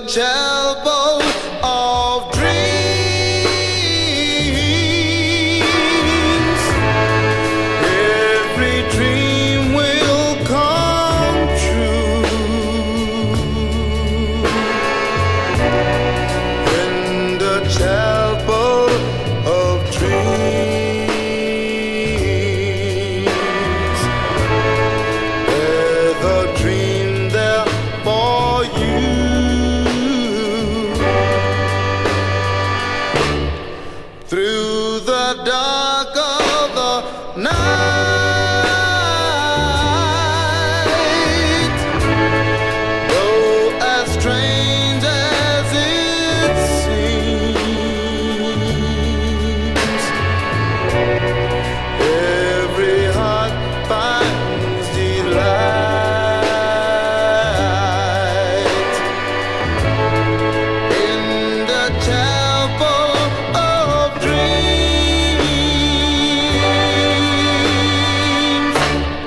chapel of dreams. Every dream will come true in the chapel of dreams. There's a dream there for you. Through the dark of the night, though as strange as it seems, every heart finds delight in the chapel of dreams.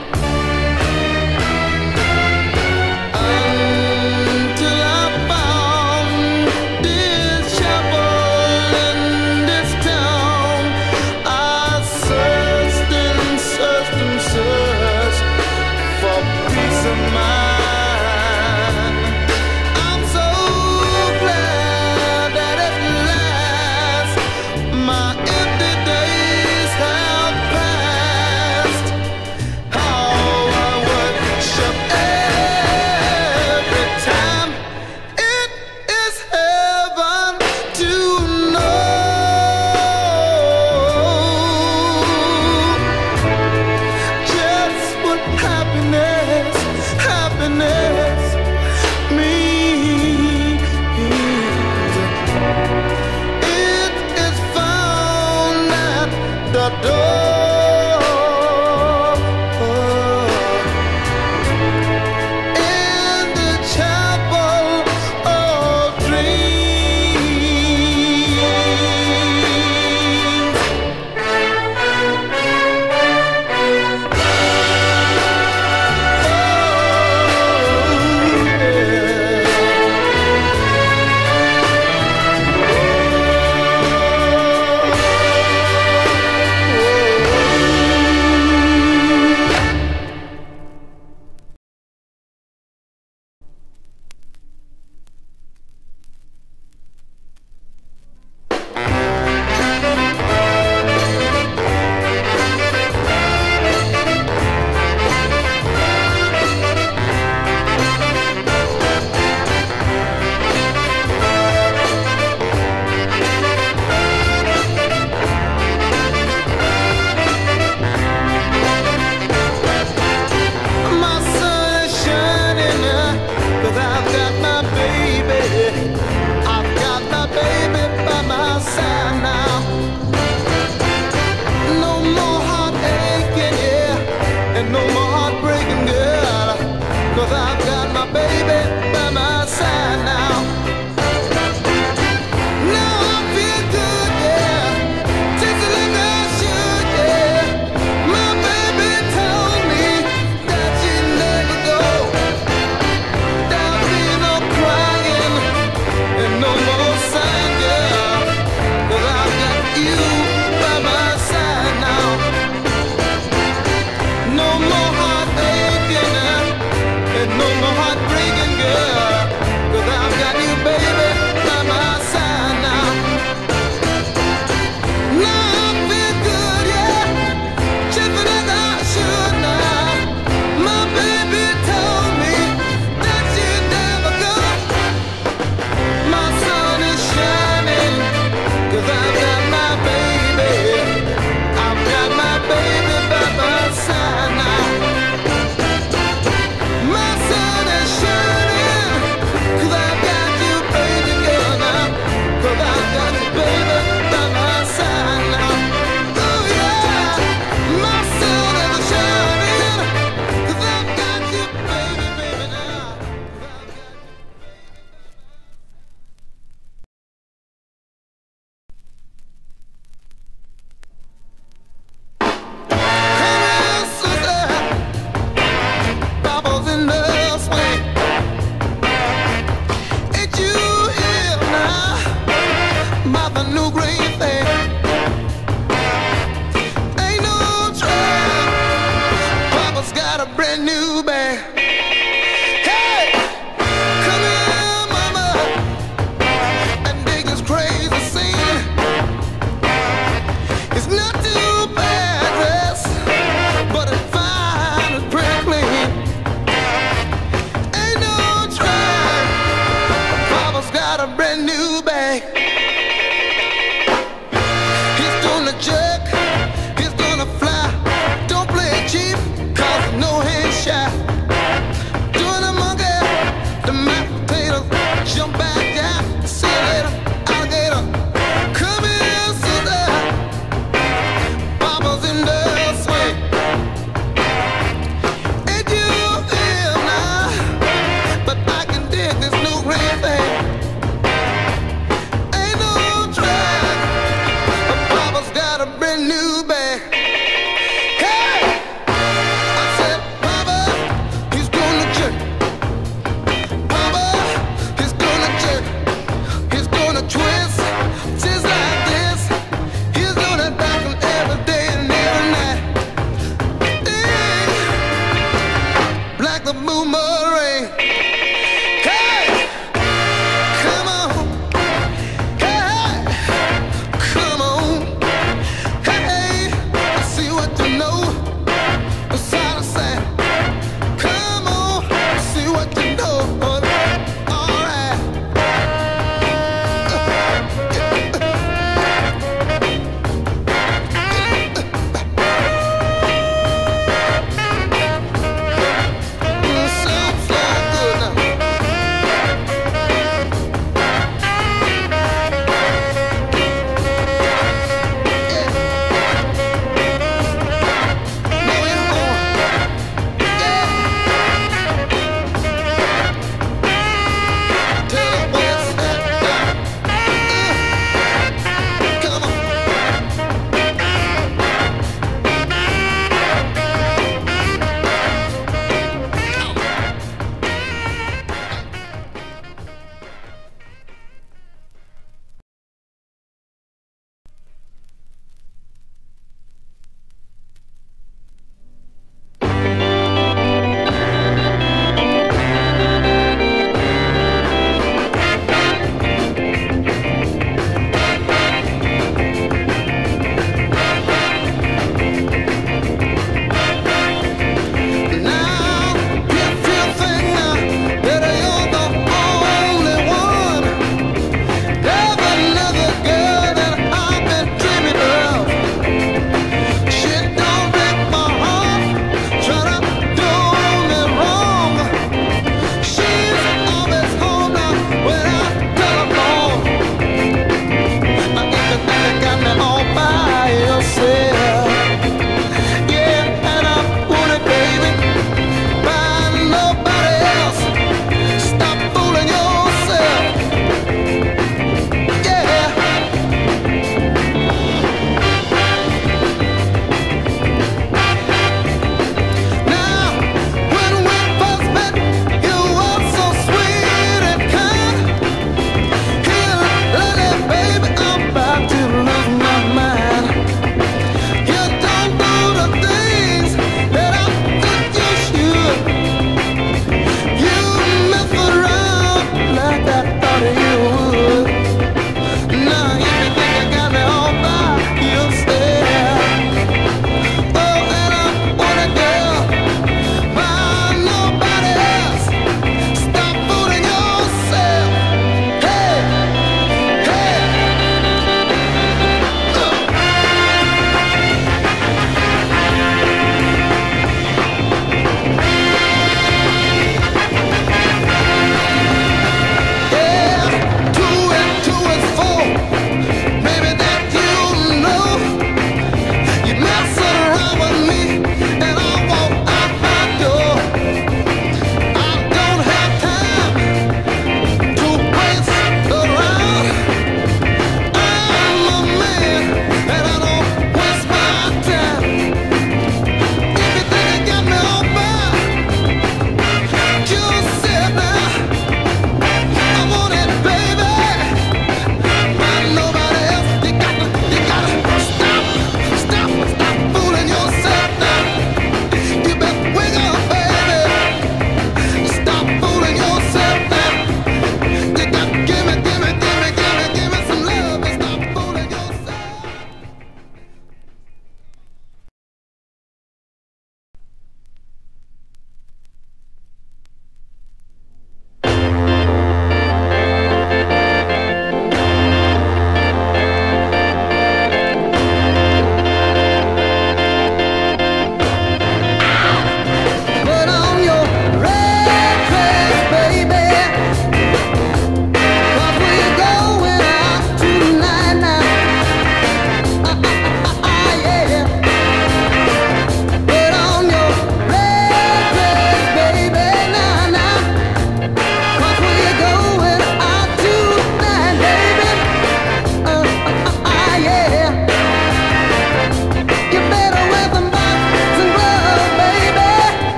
Until I found this chapel in this town, I searched and searched and searched for peace of mind. I'm so glad that at last my empty days have passed. How I worship every time. It is heaven to know just what happiness means. It is found at the door in the chapel of dreams. My sun is shining, 'cause I've got my baby. I've got my baby by my side now. No more heartache, yeah, and no more heartbreaking, girl, 'cause I've got my baby by my side now. Now I feel good, yeah, just like I should, yeah. My baby told me that she'd never go. There'll be no crying and no more sighing, girl, 'cause I've got you by my side now. No more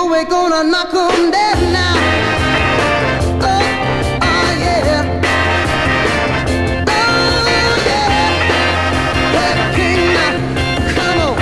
we're gonna knock 'em dead now. Oh, oh yeah. Oh yeah. Hey, King, now, come on.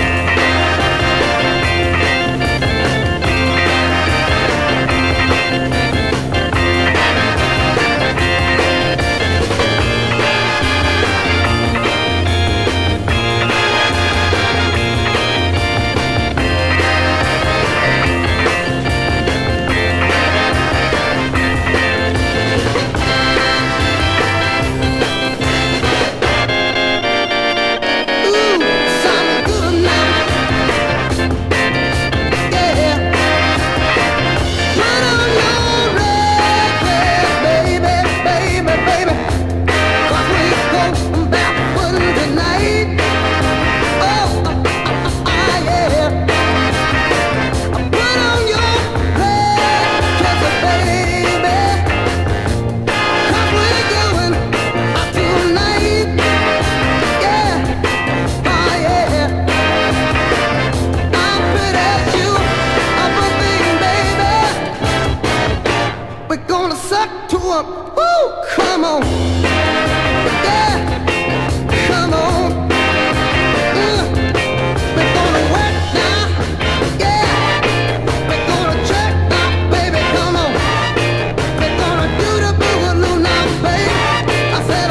Suck to 'em. Woo! Come on. Yeah. Come on. We're gonna work now. Yeah. We're gonna check now, baby. Come on. We're gonna do the boogaloo now, baby. I said,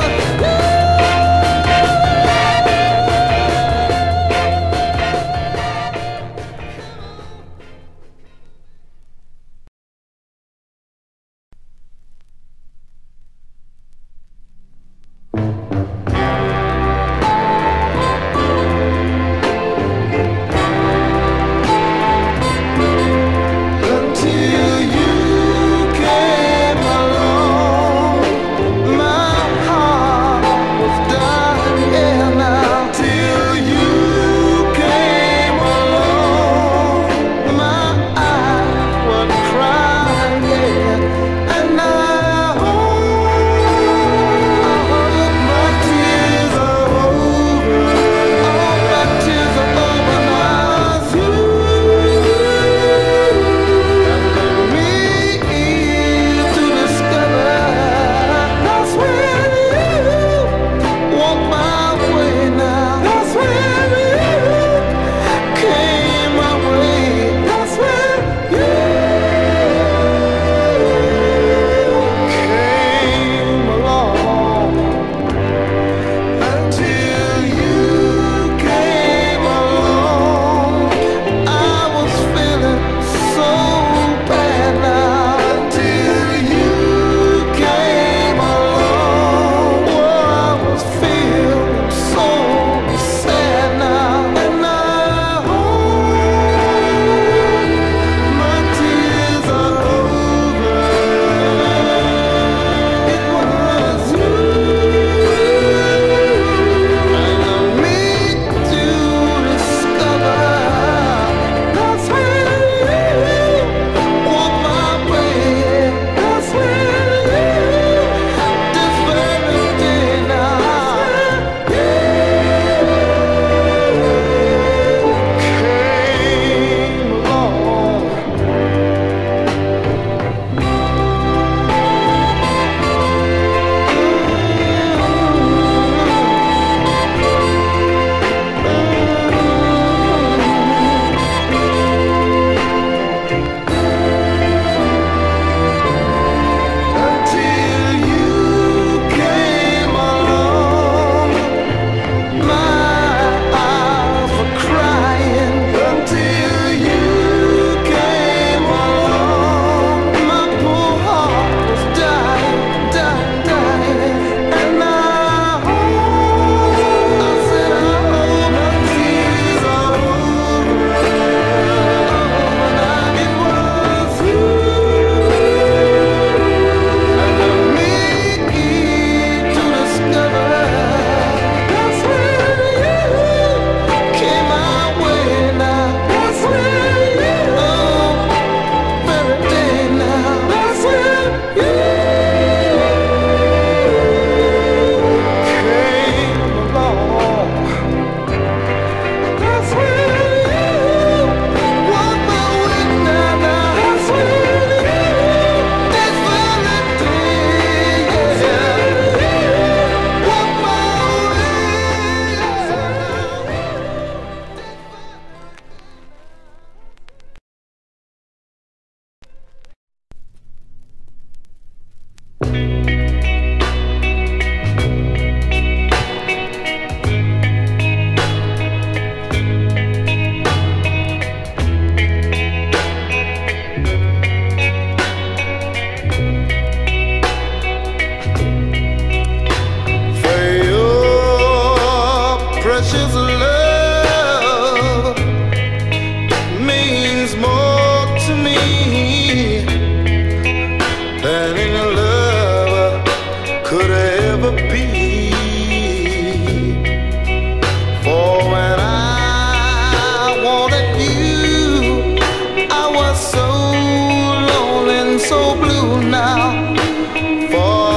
now. For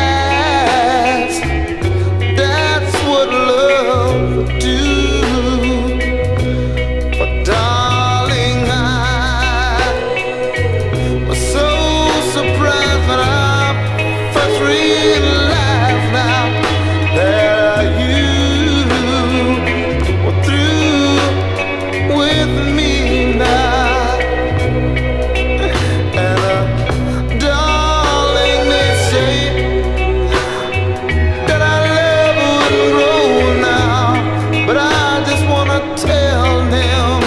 that's what love would do. But darling, I was so surprised when I first realized now that you were through with me now. And darling, they say that our love wouldn't grow now, but I just wanna tell them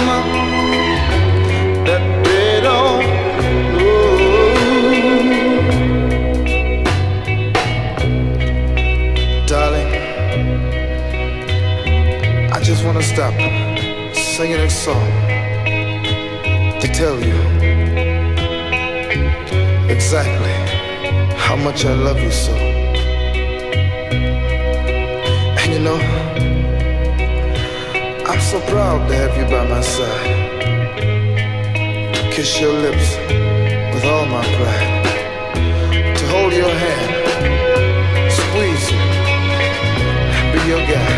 that they don't know. Darling, I just wanna stop singing a song to tell you exactly how much I love you so. And you know, I'm so proud to have you by my side, to kiss your lips with all my pride, to hold your hand, squeeze you, be your guide.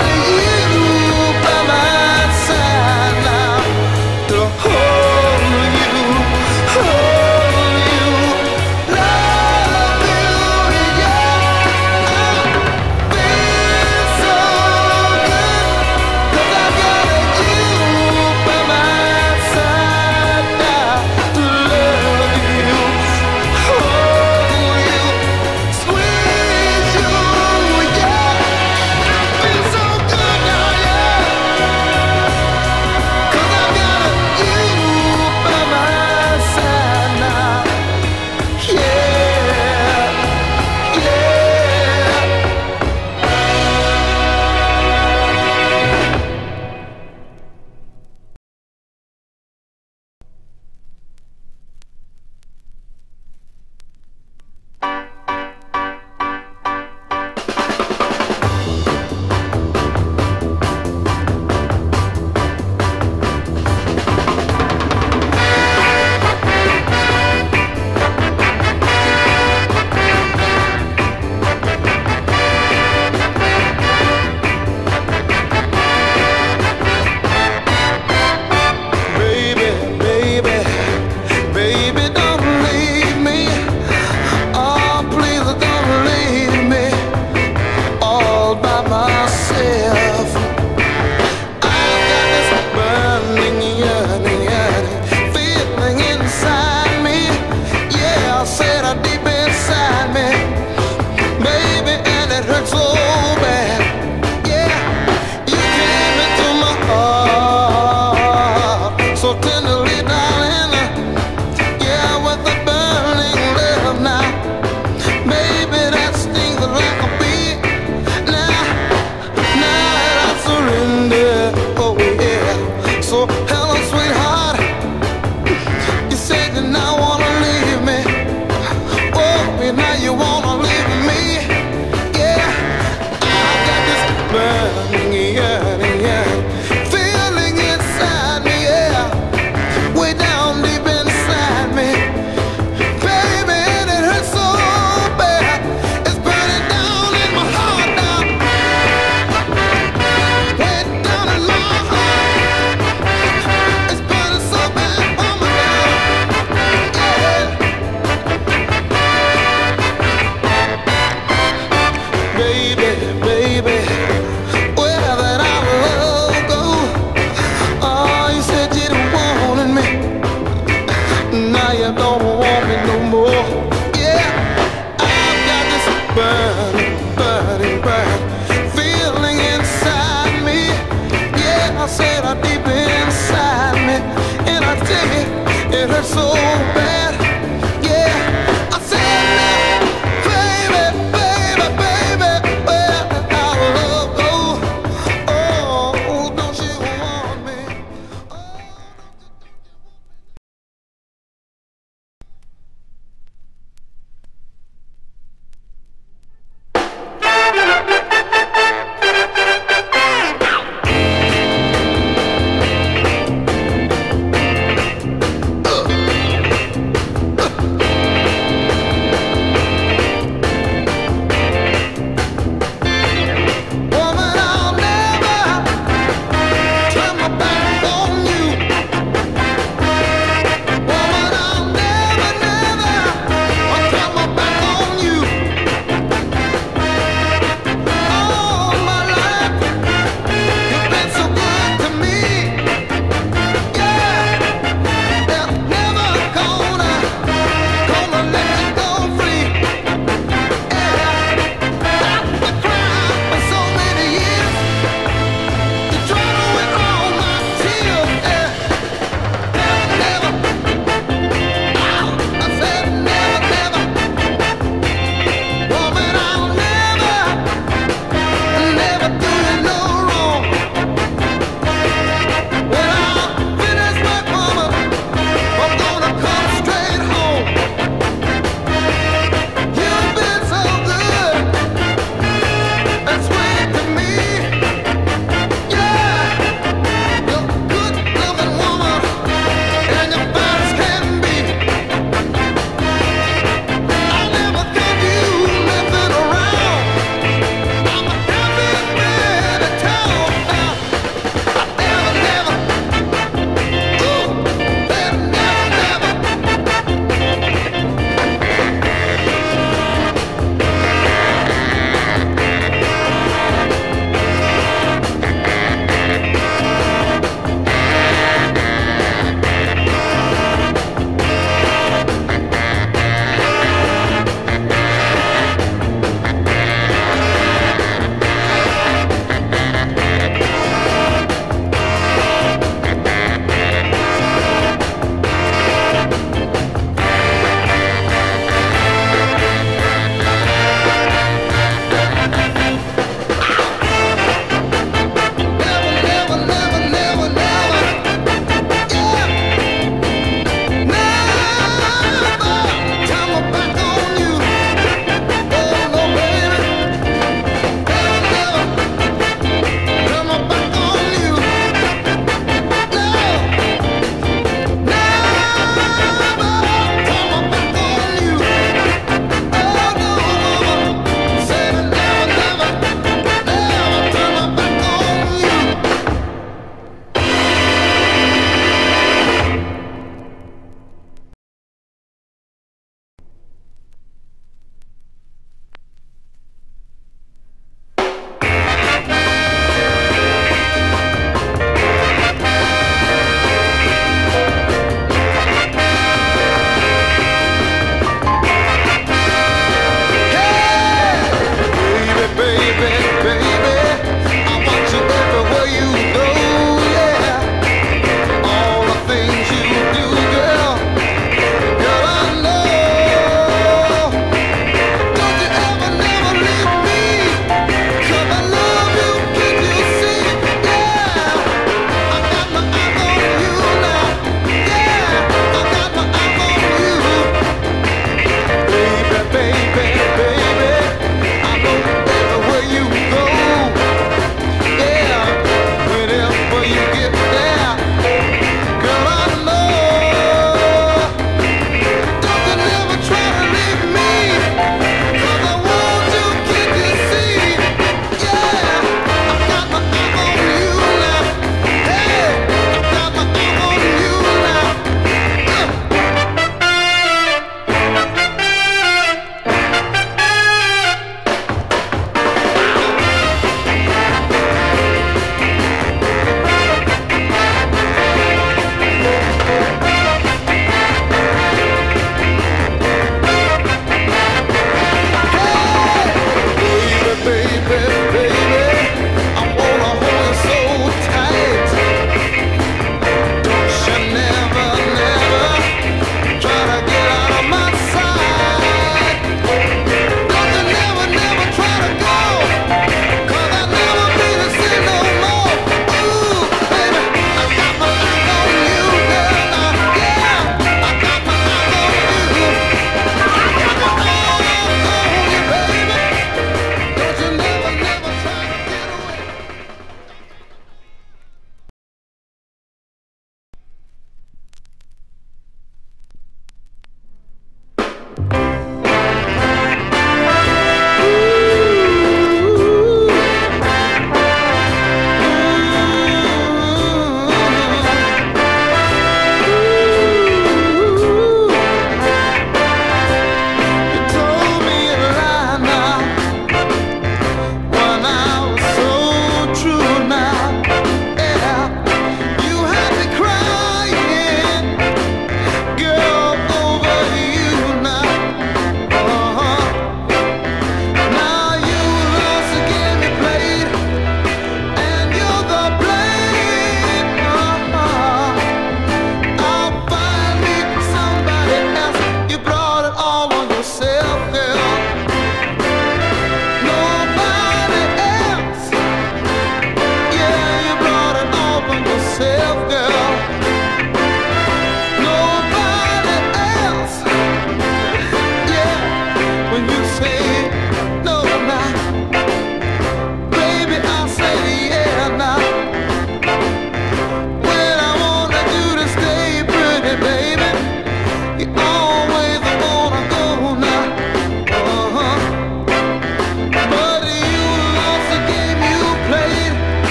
Hold me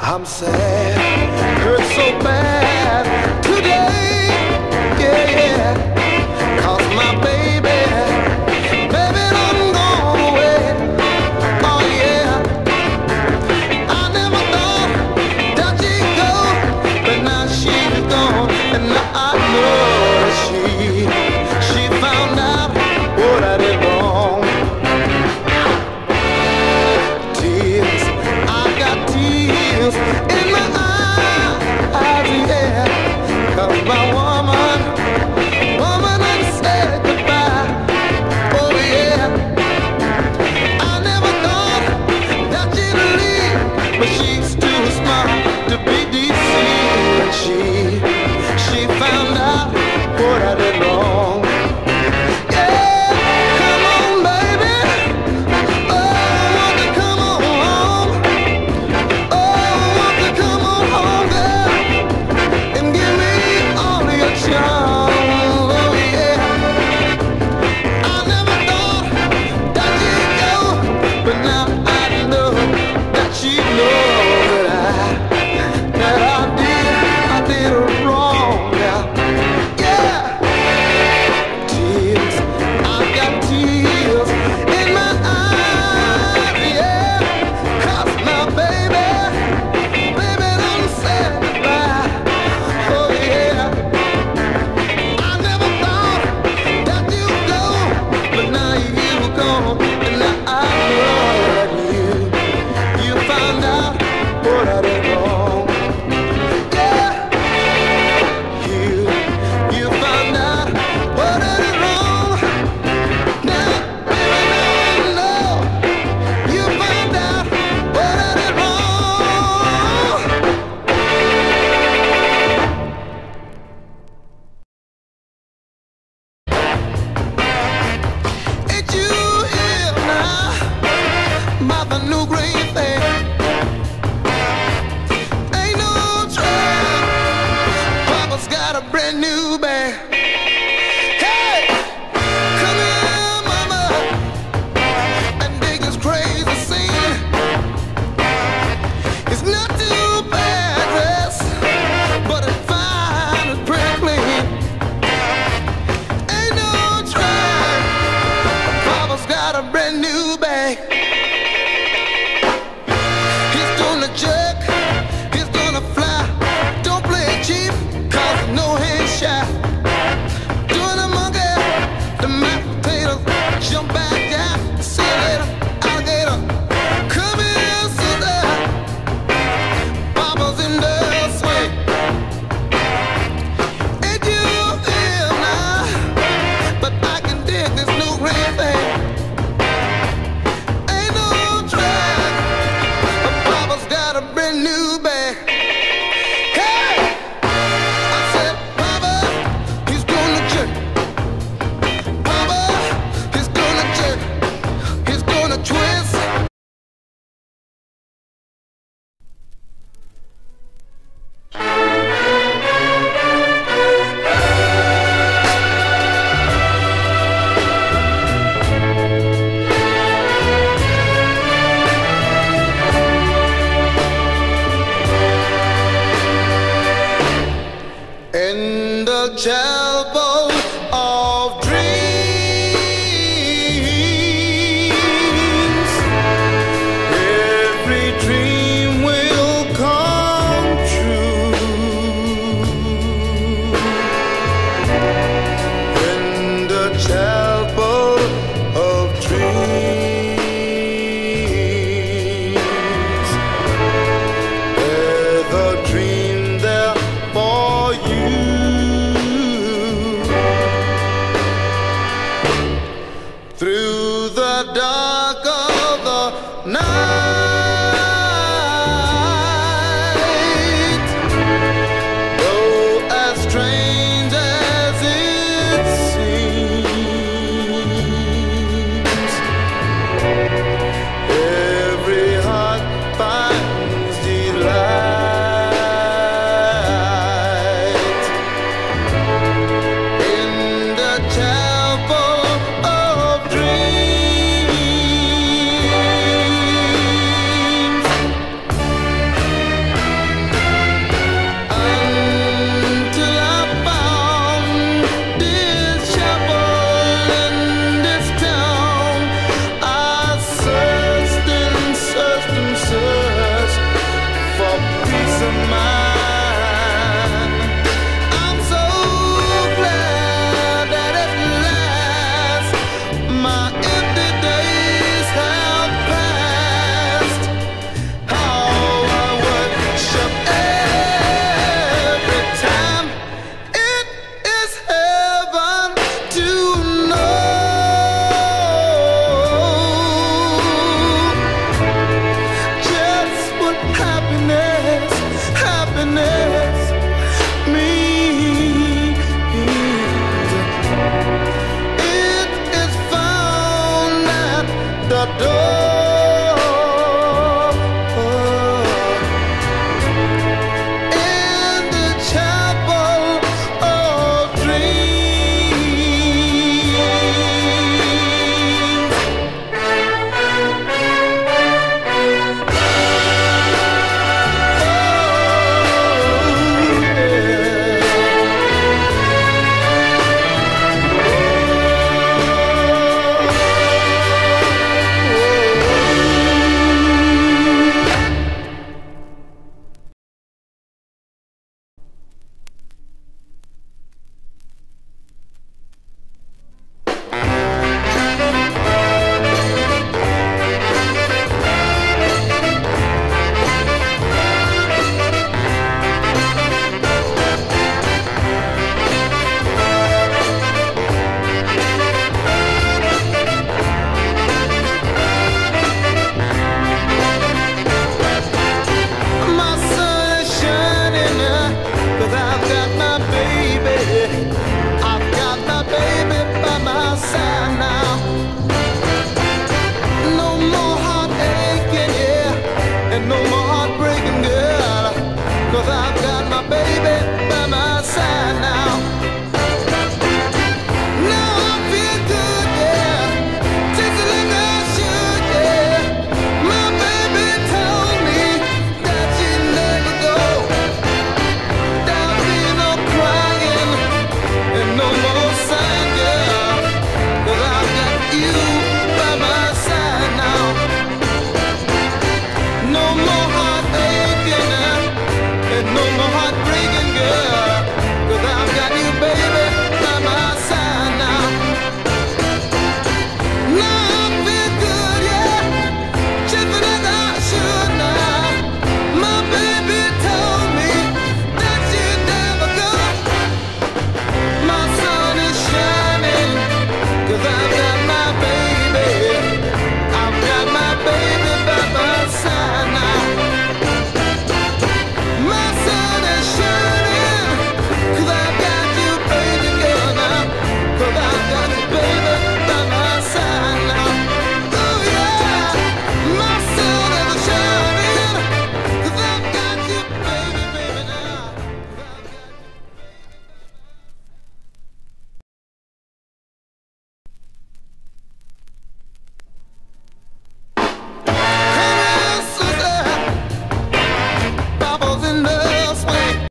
I'm sad, hurt so bad today, yeah, yeah. 'Cause my baby done gone away, oh yeah. I never thought that she'd go, but now she's gone, and now I know that she found out what I did wrong. Tears, I got tears in my eyes, yeah. 'Cause my woman done said goodbye, oh yeah. I never thought that she'd leave, but she's too smart to be deceived. She found out what I did wrong. Yeah, come on, baby. Oh, won't you come on home? Oh, won't you come on home, girl, and give me all of your charm? Oh yeah. I never thought that you'd go, but now I know that you know that I did wrong. Yeah, yeah. Tears, I got tears in my eyes, yeah. 'Cause my baby done said goodbye, oh yeah. I never thought that you'd go, but now you're gone, and now I know that you found out what I did wrong. Yeah, you found out what I did wrong. Now, baby, no, you found out what I did wrong. Ain't you here now about the new green thing? Ain't no trouble, Papa's got a brand new bag. Hey, come here, mama, and dig this crazy scene. It's not too bad dress, but it's fine, it's pretty clean. Ain't no trouble, Papa's got a brand new bag. He's gonna jerk, he's gonna fly. Don't play it cheap, 'cause no hand shy. Doing the monkey, the mashed potatoes, jump back down. See you later, alligator. Come here, sister, Papa's in the swing. Ain't you here now? But I can dig this new green thing. Ain't no drag, but Papa's got a brand new bag. Hey, I said, Papa, he's gonna jerk. Papa, he's gonna jerk. He's gonna twist. Oh.